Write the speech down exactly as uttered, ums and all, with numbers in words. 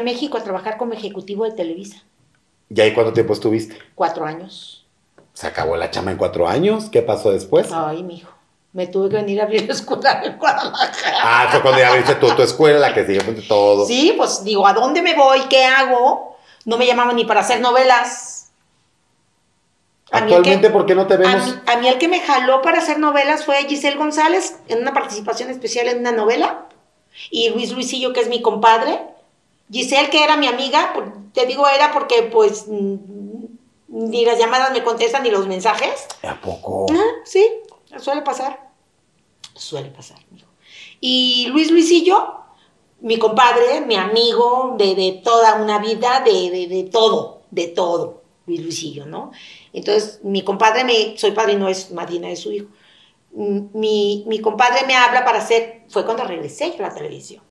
a México a trabajar como ejecutivo de Televisa. ¿Y ahí cuánto tiempo estuviste? Cuatro años. ¿Se acabó la chama en cuatro años? ¿Qué pasó después? Ay, mijo. Me tuve que venir a abrir la escuela en Guadalajara. Ah, fue cuando ya abriste tu, tu escuela, la que siguió con todo. Sí, pues digo, ¿a dónde me voy? ¿Qué hago? No me llamaban ni para hacer novelas. A mí el Actualmente, que- ¿por qué no te A vemos? mí, a mí el que me jaló para hacer novelas fue Giselle González, en una participación especial en una novela, y Luis Luisillo, que es mi compadre. Giselle, que era mi amiga, por- te digo era porque pues mm, ni las llamadas me contestan ni los mensajes. ¿A poco? Ah, sí, suele pasar. Suele pasar, mijo. Y Luis Luisillo, mi compadre, mi amigo de, de toda una vida, de, de, de todo, de todo, Luis Luisillo, ¿no? Entonces, mi compadre, me, soy padrino, es madrina de su hijo. Mi, mi compadre me habla para hacer, fue cuando regresé yo a la televisión.